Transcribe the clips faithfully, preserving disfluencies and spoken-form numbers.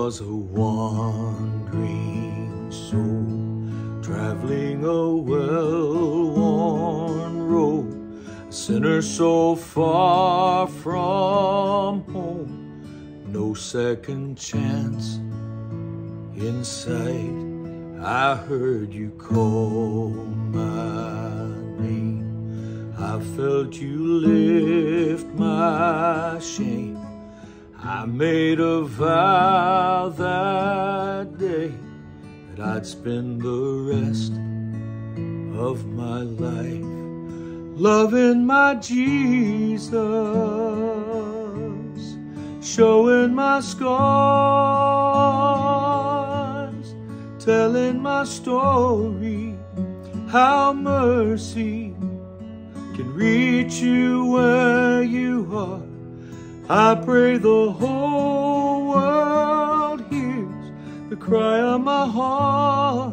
was a wandering soul, traveling a well-worn road, a sinner so far from home, no second chance in sight. I heard you call my name, I felt you lift my shame. I made a vow that day that I'd spend the rest of my life loving my Jesus, showing my scars, telling my story, how mercy can reach you where you are. I pray the whole world hears the cry of my heart,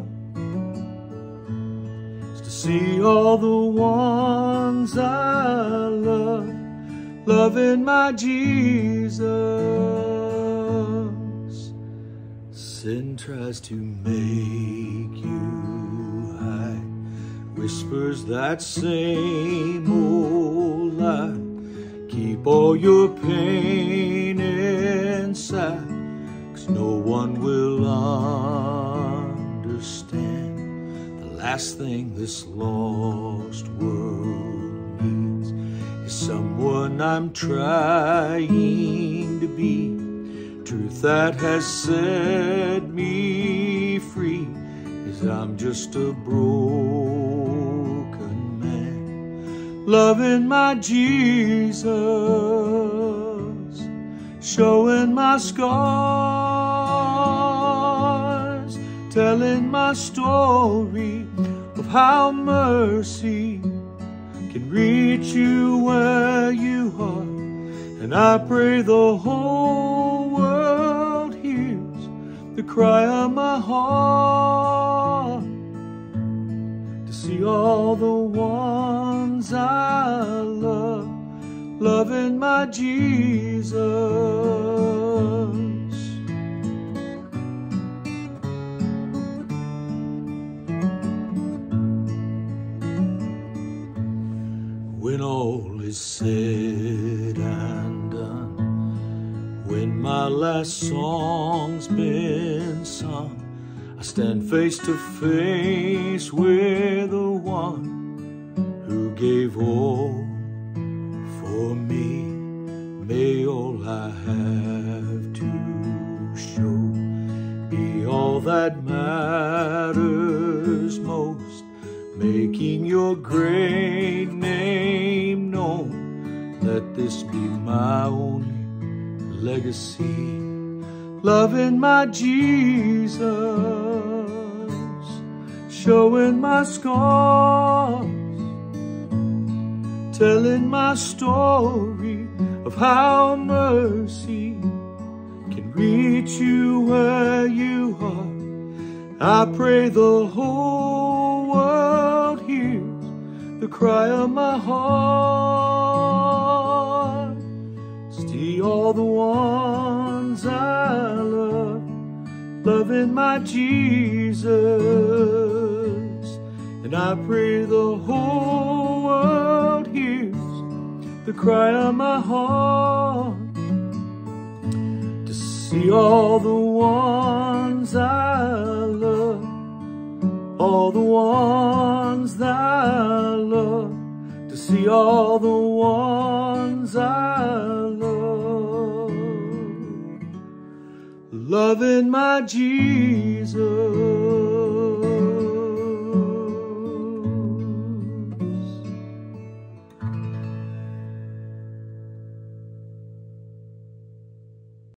is to see all the ones I love, loving my Jesus. Sin tries to make you hide, whispers that same old lie. Keep all your pain inside, 'cause no one will understand. The last thing this lost world needs is someone I'm trying to be. Truth that has set me free is I'm just a broken man, loving my Jesus, showing my scars, telling my story of how mercy can reach you where you are. And I pray the whole world hears the cry of my heart, to see all the ones I love, loving my Jesus. When all is said and done, when my last song's been sung, I stand face to face with the one who gave all for me. May all I have to show be all that matters most, making your great name known. Let this be my only legacy, loving my Jesus, showing my scars, telling my story of how mercy can reach you where you are. I pray the whole world hears the cry of my heart, see all the ones I love, loving my Jesus. And I pray the whole world hears the cry of my heart, to see all the ones I love, all the ones that I love, to see all the ones I love, loving my Jesus.